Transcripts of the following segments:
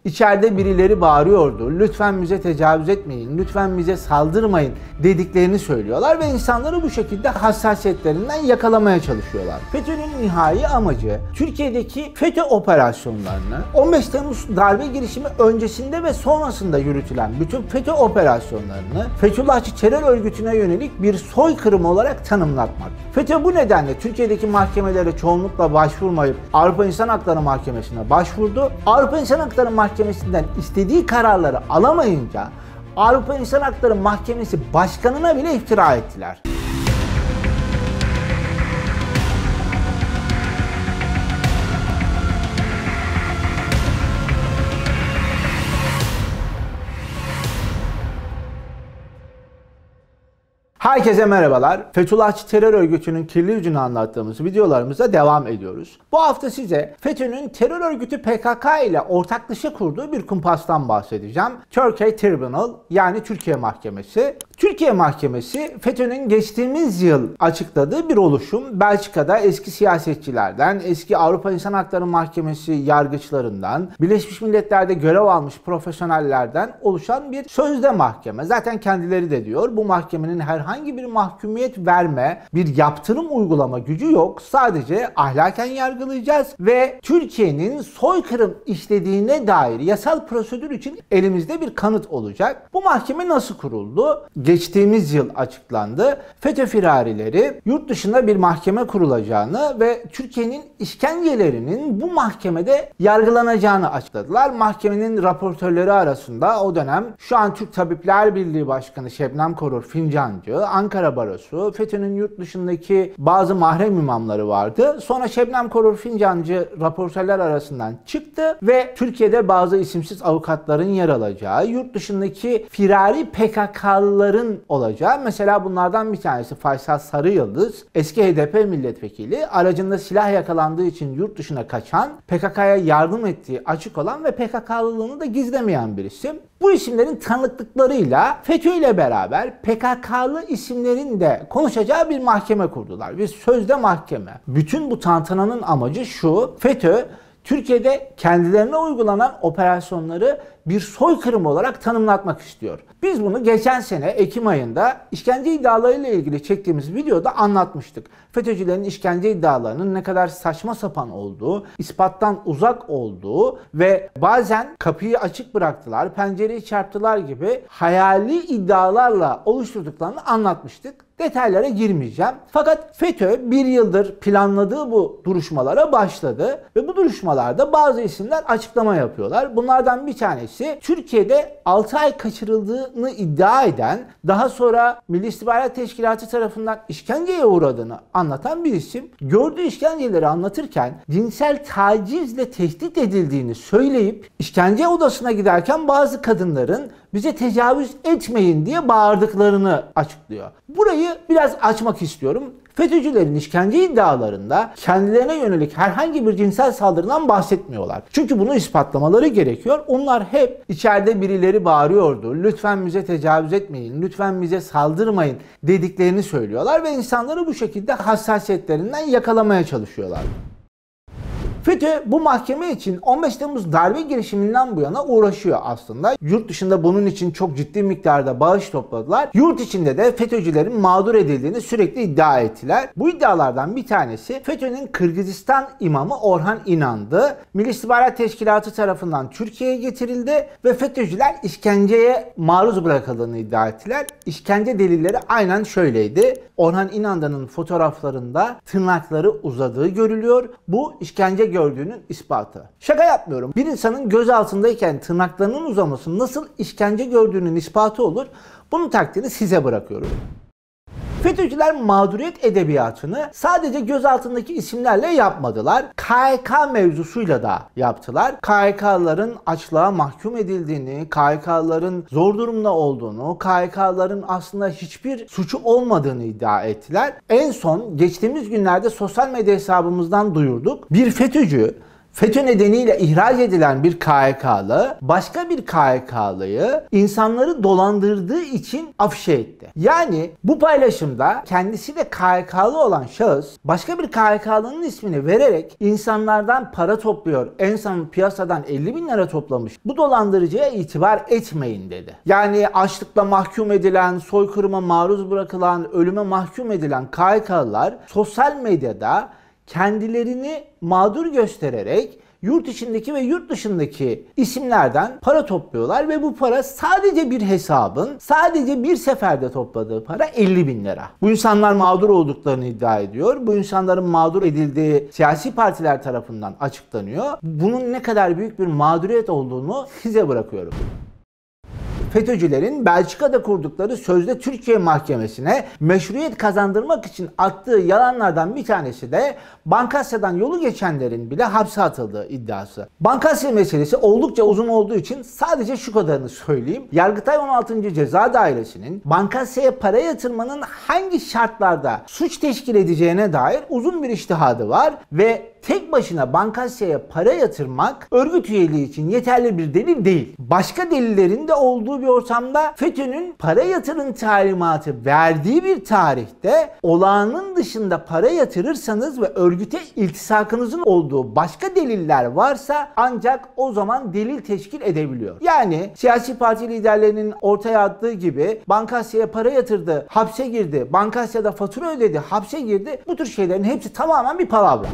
İçeride birileri bağırıyordu. Lütfen bize tecavüz etmeyin, lütfen bize saldırmayın dediklerini söylüyorlar ve insanları bu şekilde hassasiyetlerinden yakalamaya çalışıyorlar. FETÖ'nün nihai amacı Türkiye'deki FETÖ operasyonlarını 15 Temmuz darbe girişimi öncesinde ve sonrasında yürütülen bütün FETÖ operasyonlarını Fethullahçı terör örgütüne yönelik bir soykırım olarak tanımlatmak. FETÖ bu nedenle Türkiye'deki mahkemelere çoğunlukla başvurmayıp Avrupa İnsan Hakları Mahkemesi'ne başvurdu. Avrupa İnsan Hakları Mahkemesi'nden istediği kararları alamayınca Avrupa İnsan Hakları Mahkemesi başkanına bile iftira ettiler. Herkese merhabalar. Fethullahçı terör örgütünün kirli yüzünü anlattığımız videolarımıza devam ediyoruz. Bu hafta size FETÖ'nün terör örgütü PKK ile ortaklaşa kurduğu bir kumpastan bahsedeceğim. Turkey Tribunal, yani Türkiye Mahkemesi. Türkiye Mahkemesi, FETÖ'nün geçtiğimiz yıl açıkladığı bir oluşum. Belçika'da eski siyasetçilerden, eski Avrupa İnsan Hakları Mahkemesi yargıçlarından, Birleşmiş Milletler'de görev almış profesyonellerden oluşan bir sözde mahkeme. Zaten kendileri de diyor, bu mahkemenin herhangi bir mahkumiyet verme, bir yaptırım uygulama gücü yok. Sadece ahlaken yargılayacağız ve Türkiye'nin soykırım işlediğine dair yasal prosedür için elimizde bir kanıt olacak. Bu mahkeme nasıl kuruldu? Geçtiğimiz yıl açıklandı. FETÖ firarileri yurt dışında bir mahkeme kurulacağını ve Türkiye'nin işkencelerinin bu mahkemede yargılanacağını açıkladılar. Mahkemenin raportörleri arasında o dönem şu an Türk Tabipler Birliği Başkanı Şebnem Korur Fincancı, Ankara Barosu, FETÖ'nün yurt dışındaki bazı mahrem imamları vardı. Sonra Şebnem Korur Fincancı raportörler arasından çıktı ve Türkiye'de bazı isimsiz avukatların yer alacağı, yurt dışındaki firari PKK'lıların olacağı, mesela bunlardan bir tanesi Faysal Sarıyıldız, eski HDP milletvekili, aracında silah yakalandığı için yurt dışına kaçan, PKK'ya yardım ettiği açık olan ve PKK'lılığını da gizlemeyen bir isim. Bu isimlerin tanıklıklarıyla FETÖ ile beraber PKK'lı isimlerin de konuşacağı bir mahkeme kurdular. Bir sözde mahkeme. Bütün bu tantananın amacı şu: FETÖ Türkiye'de kendilerine uygulanan operasyonları bir soykırım olarak tanımlatmak istiyor. Biz bunu geçen sene Ekim ayında işkence iddialarıyla ilgili çektiğimiz videoda anlatmıştık. FETÖ'cülerin işkence iddialarının ne kadar saçma sapan olduğu, ispattan uzak olduğu ve bazen kapıyı açık bıraktılar, pencereyi çarptılar gibi hayali iddialarla oluşturduklarını anlatmıştık. Detaylara girmeyeceğim. Fakat FETÖ bir yıldır planladığı bu duruşmalara başladı ve bu duruşmalarda bazı isimler açıklama yapıyorlar. Bunlardan bir tanesi Türkiye'de 6 ay kaçırıldığını iddia eden, daha sonra Milli İstihbarat Teşkilatı tarafından işkenceye uğradığını anlatan bir isim. Gördüğü işkenceleri anlatırken cinsel tacizle tehdit edildiğini söyleyip işkence odasına giderken bazı kadınların bize tecavüz etmeyin diye bağırdıklarını açıklıyor. Burayı biraz açmak istiyorum. FETÖ'cülerin işkence iddialarında kendilerine yönelik herhangi bir cinsel saldırıdan bahsetmiyorlar. Çünkü bunu ispatlamaları gerekiyor. Onlar hep içeride birileri bağırıyordu, lütfen bize tecavüz etmeyin, lütfen bize saldırmayın dediklerini söylüyorlar ve insanları bu şekilde hassasiyetlerinden yakalamaya çalışıyorlar. FETÖ bu mahkeme için 15 Temmuz darbe girişiminden bu yana uğraşıyor aslında. Yurt dışında bunun için çok ciddi miktarda bağış topladılar. Yurt içinde de FETÖ'cülerin mağdur edildiğini sürekli iddia ettiler. Bu iddialardan bir tanesi FETÖ'nün Kırgızistan imamı Orhan İnan'dı. Milli İstihbarat Teşkilatı tarafından Türkiye'ye getirildi ve FETÖ'cüler işkenceye maruz bırakıldığını iddia ettiler. İşkence delilleri aynen şöyleydi. Orhan İnan'ın fotoğraflarında tırnakları uzadığı görülüyor. Bu işkence gördüğünün ispatı. Şaka yapmıyorum. Bir insanın gözaltındayken tırnaklarının uzaması nasıl işkence gördüğünün ispatı olur? Bunun takdirini size bırakıyorum. FETÖ'cüler mağduriyet edebiyatını sadece gözaltındaki isimlerle yapmadılar. KHK mevzusuyla da yaptılar. KHK'ların açlığa mahkum edildiğini, KHK'ların zor durumda olduğunu, KHK'ların aslında hiçbir suçu olmadığını iddia ettiler. En son geçtiğimiz günlerde sosyal medya hesabımızdan duyurduk. Bir FETÖ'cü FETÖ nedeniyle ihraç edilen bir KHK'lı başka bir KHK'lıyı insanları dolandırdığı için afişe etti. Yani bu paylaşımda kendisi de KHK'lı olan şahıs başka bir KHK'lının ismini vererek insanlardan para topluyor. En son piyasadan 50 bin lira toplamış. Bu dolandırıcıya itibar etmeyin dedi. Yani açlıkla mahkum edilen, soykırıma maruz bırakılan, ölüme mahkum edilen KHK'lılar sosyal medyada kendilerini mağdur göstererek yurt içindeki ve yurt dışındaki isimlerden para topluyorlar ve bu para sadece bir hesabın sadece bir seferde topladığı para 50 bin lira. Bu insanlar mağdur olduklarını iddia ediyor. Bu insanların mağdur edildiği siyasi partiler tarafından açıklanıyor. Bunun ne kadar büyük bir mağduriyet olduğunu size bırakıyorum. FETÖ'cülerin Belçika'da kurdukları sözde Türkiye mahkemesine meşruiyet kazandırmak için attığı yalanlardan bir tanesi de Bankasya'dan yolu geçenlerin bile hapse atıldığı iddiası. Bankasya meselesi oldukça uzun olduğu için sadece şu kadarını söyleyeyim. Yargıtay 16. Ceza Dairesi'nin Bankasya'ya para yatırmanın hangi şartlarda suç teşkil edeceğine dair uzun bir içtihadı var ve tek başına Bankasya'ya para yatırmak örgüt üyeliği için yeterli bir delil değil. Başka delillerin de olduğu bir ortamda FETÖ'nün para yatırım talimatı verdiği bir tarihte olağanın dışında para yatırırsanız ve örgüte iltisakınızın olduğu başka deliller varsa ancak o zaman delil teşkil edebiliyor. Yani siyasi parti liderlerinin ortaya attığı gibi Bankasya'ya para yatırdı, hapse girdi, Bankasya'da fatura ödedi, hapse girdi. Bu tür şeylerin hepsi tamamen bir palavra.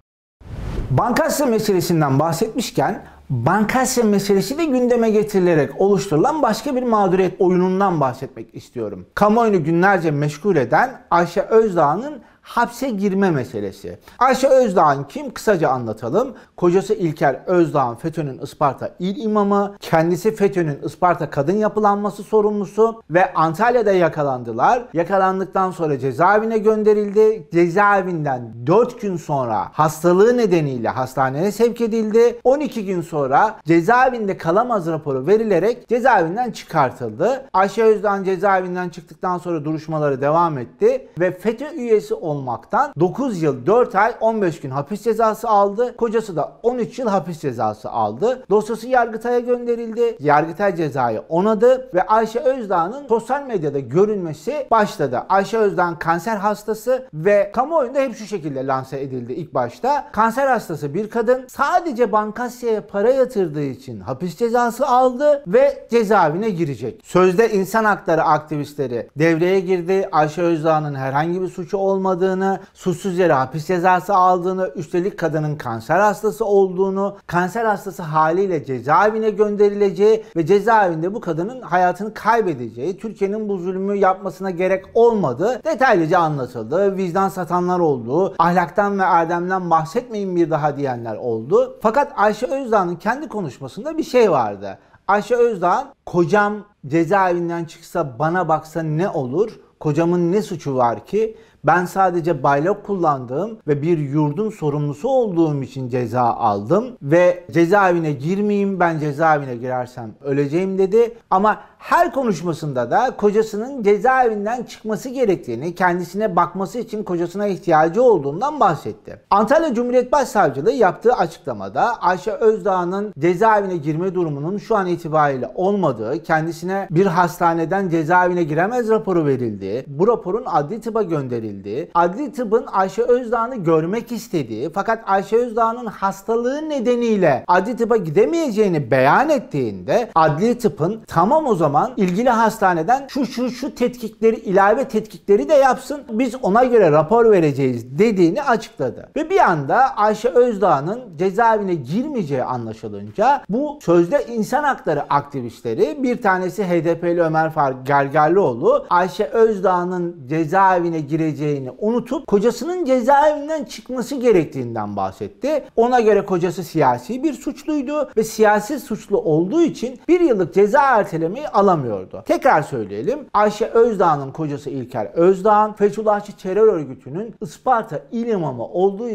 Bankasya meselesinden bahsetmişken Bankasya meselesi de gündeme getirilerek oluşturulan başka bir mağduriyet oyunundan bahsetmek istiyorum. Kamuoyunu günlerce meşgul eden Ayşe Özdağ'ın hapse girme meselesi. Ayşe Özdağ kim? Kısaca anlatalım. Kocası İlker Özdağ FETÖ'nün Isparta İl İmamı, kendisi FETÖ'nün Isparta kadın yapılanması sorumlusu ve Antalya'da yakalandılar. Yakalandıktan sonra cezaevine gönderildi. Cezaevinden 4 gün sonra hastalığı nedeniyle hastaneye sevk edildi. 12 gün sonra cezaevinde kalamaz raporu verilerek cezaevinden çıkartıldı. Ayşe Özdağ cezaevinden çıktıktan sonra duruşmaları devam etti ve FETÖ üyesi olmaktan 9 yıl 4 ay 15 gün hapis cezası aldı. Kocası da 13 yıl hapis cezası aldı. Dosyası Yargıtay'a gönderildi. Yargıtay cezayı onadı ve Ayşe Özdağ'ın sosyal medyada görünmesi başladı. Ayşe Özdağ kanser hastası ve kamuoyunda hep şu şekilde lanse edildi ilk başta. Kanser hastası bir kadın sadece Bankasya'ya para yatırdığı için hapis cezası aldı ve cezaevine girecek. Sözde insan hakları aktivistleri devreye girdi. Ayşe Özdağ'ın herhangi bir suçu olmadığını, suçsuz yere hapis cezası aldığını, üstelik kadının kanser hastası olduğunu, kanser hastası haliyle cezaevine gönderileceği ve cezaevinde bu kadının hayatını kaybedeceği, Türkiye'nin bu zulmü yapmasına gerek olmadığı detaylıca anlatıldı. Vicdan satanlar oldu, ahlaktan ve erdemden bahsetmeyin bir daha diyenler oldu. Fakat Ayşe Özdağ'ın kendi konuşmasında bir şey vardı. Ayşe Özdağ, kocam cezaevinden çıksa bana baksa ne olur? Kocamın ne suçu var ki? Ben sadece baylok kullandığım ve bir yurdun sorumlusu olduğum için ceza aldım ve cezaevine girmeyeyim, ben cezaevine girersem öleceğim dedi. Ama her konuşmasında da kocasının cezaevinden çıkması gerektiğini, kendisine bakması için kocasına ihtiyacı olduğundan bahsetti. Antalya Cumhuriyet Başsavcılığı yaptığı açıklamada Ayşe Özdağ'ın cezaevine girme durumunun şu an itibariyle olmadığı, kendisine bir hastaneden cezaevine giremez raporu verildi. Bu raporun adli tıba gönderildi. Adli tıbbın Ayşe Özdağ'ı görmek istediği fakat Ayşe Özdağ'ın hastalığı nedeniyle adli tıba gidemeyeceğini beyan ettiğinde adli tıbbın tamam o zaman ilgili hastaneden şu tetkikleri, ilave tetkikleri de yapsın, biz ona göre rapor vereceğiz dediğini açıkladı. Ve bir anda Ayşe Özdağ'ın cezaevine girmeyeceği anlaşılınca bu sözde insan hakları aktivistleri, bir tanesi HDP'li Ömer Faruk Gergerlioğlu, Ayşe Özdağ'ın cezaevine gireceğini unutup kocasının cezaevinden çıkması gerektiğinden bahsetti. Ona göre kocası siyasi bir suçluydu ve siyasi suçlu olduğu için bir yıllık ceza ertelemeyi alamıyordu. Tekrar söyleyelim. Ayşe Özdağ'ın kocası İlker Özdağ, Fethullahçı terör örgütünün Isparta İl İmamı olduğu için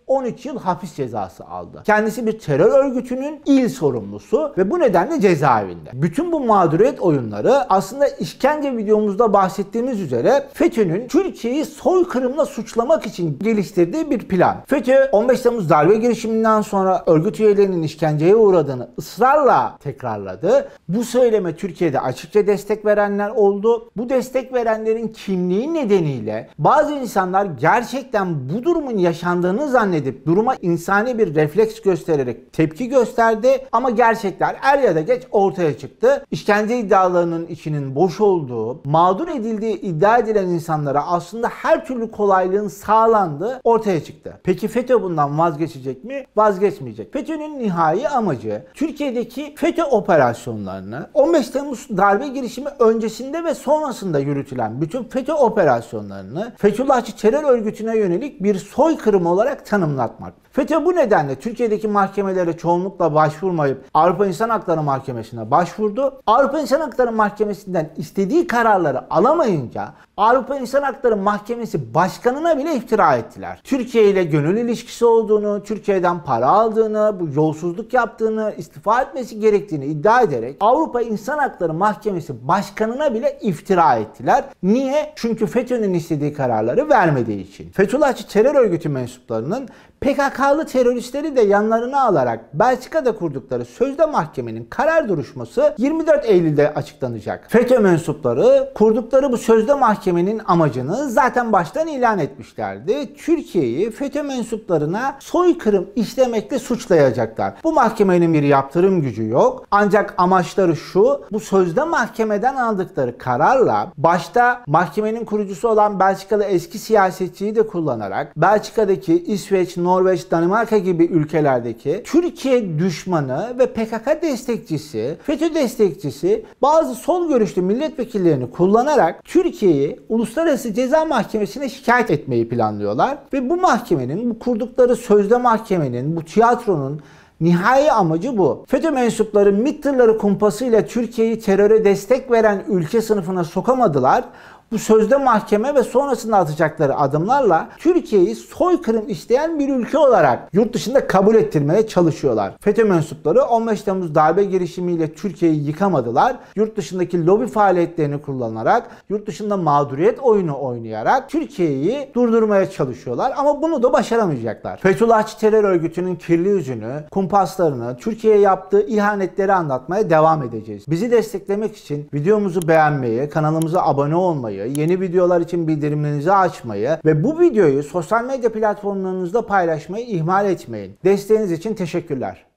13 yıl hapis cezası aldı. Kendisi bir terör örgütünün il sorumlusu ve bu nedenle cezaevinde. Bütün bu mağduriyet oyunları aslında işkence videomuzda bahsettiğimiz üzere FETÖ'nün Türkiye'yi soykırımla suçlamak için geliştirdiği bir plan. FETÖ 15 Temmuz darbe girişiminden sonra örgüt üyelerinin işkenceye uğradığını ısrarla tekrarladı. Bu söyleme Türkiye'de açıkça destek verenler oldu. Bu destek verenlerin kimliği nedeniyle bazı insanlar gerçekten bu durumun yaşandığını zannedip duruma insani bir refleks göstererek tepki gösterdi ama gerçekler er ya da geç ortaya çıktı. İşkence iddialarının içinin boş olduğu, mağdur edildiği iddia edilen insanlara aslında her türlü kolaylığın sağlandığı ortaya çıktı. Peki FETÖ bundan vazgeçecek mi? Vazgeçmeyecek. FETÖ'nün nihai amacı Türkiye'deki FETÖ operasyonlarını 15 Temmuz darbe girişimi öncesinde ve sonrasında yürütülen bütün FETÖ operasyonlarını Fethullahçı terör örgütüne yönelik bir soykırım olarak tanımlatmak. FETÖ bu nedenle Türkiye'deki mahkemelere çoğunlukla başvurmayıp Avrupa İnsan Hakları Mahkemesi'ne başvurdu. Avrupa İnsan Hakları Mahkemesi'nden istediği kararları alamayınca Avrupa İnsan Hakları Mahkemesi başkanına bile iftira ettiler. Türkiye ile gönül ilişkisi olduğunu, Türkiye'den para aldığını, bu yolsuzluk yaptığını, istifa etmesi gerektiğini iddia ederek Avrupa İnsan Hakları Mahkemesi başkanına bile iftira ettiler. Niye? Çünkü FETÖ'nün istediği kararları vermediği için. Fethullahçı terör örgütü mensuplarının PKK'lı teröristleri de yanlarına alarak Belçika'da kurdukları sözde mahkemenin karar duruşması 24 Eylül'de açıklanacak. FETÖ mensupları kurdukları bu sözde mahkemenin amacını zaten baştan ilan etmişlerdi. Türkiye'yi FETÖ mensuplarına soykırım işlemekle suçlayacaklar. Bu mahkemenin bir yaptırım gücü yok. Ancak amaçları şu: bu sözde mahkemeden aldıkları kararla başta mahkemenin kurucusu olan Belçikalı eski siyasetçiyi de kullanarak Belçika'daki İsveç, Norveç, Danimarka gibi ülkelerdeki Türkiye düşmanı ve PKK destekçisi, FETÖ destekçisi bazı sol görüşlü milletvekillerini kullanarak Türkiye'yi Uluslararası Ceza Mahkemesi'ne şikayet etmeyi planlıyorlar. Ve bu mahkemenin, bu kurdukları sözde mahkemenin, bu tiyatronun nihai amacı bu. FETÖ mensupları MİT tırları kumpasıyla Türkiye'yi teröre destek veren ülke sınıfına sokamadılar. Bu sözde mahkeme ve sonrasında atacakları adımlarla Türkiye'yi soykırım isteyen bir ülke olarak yurt dışında kabul ettirmeye çalışıyorlar. FETÖ mensupları 15 Temmuz darbe girişimiyle Türkiye'yi yıkamadılar. Yurt dışındaki lobi faaliyetlerini kullanarak, yurt dışında mağduriyet oyunu oynayarak Türkiye'yi durdurmaya çalışıyorlar ama bunu da başaramayacaklar. Fethullahçı terör örgütünün kirli yüzünü, kumpaslarını, Türkiye'ye yaptığı ihanetleri anlatmaya devam edeceğiz. Bizi desteklemek için videomuzu beğenmeyi, kanalımıza abone olmayı, yeni videolar için bildirimlerinizi açmayı ve bu videoyu sosyal medya platformlarınızda paylaşmayı ihmal etmeyin. Desteğiniz için teşekkürler.